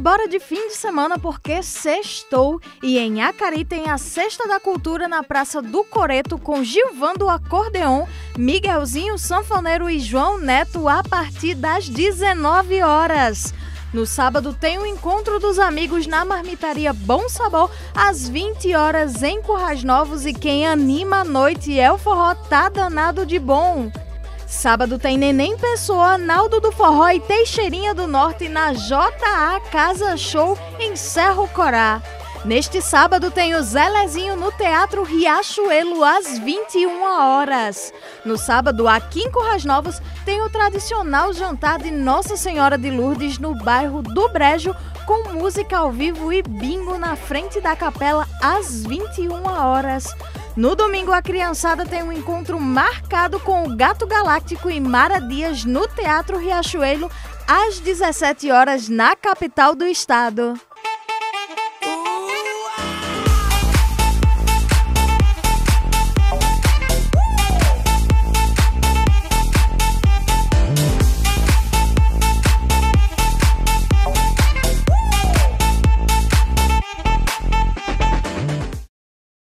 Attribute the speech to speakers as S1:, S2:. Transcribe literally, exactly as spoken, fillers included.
S1: bora de fim de semana porque sextou e em Acari tem a Sexta da Cultura na Praça do Coreto com Gilvando Acordeon, Miguelzinho Sanfoneiro e João Neto a partir das dezenove horas. No sábado tem o Encontro dos Amigos na Marmitaria Bom Sabor às vinte horas em Currais Novos e quem anima a noite é o Forró Tá Danado de Bom. Sábado tem Neném Pessoa, Naldo do Forró e Teixeirinha do Norte na J A Casa Show em Cerro Corá. Neste sábado tem o Zelezinho no Teatro Riachuelo às vinte e uma horas. No sábado, aqui em Currais Novos, tem o tradicional jantar de Nossa Senhora de Lourdes no bairro do Brejo, com música ao vivo e bingo na frente da capela às vinte e uma horas. No domingo, a criançada tem um encontro marcado com o Gato Galáctico e Mara Dias no Teatro Riachuelo às dezessete horas na capital do estado.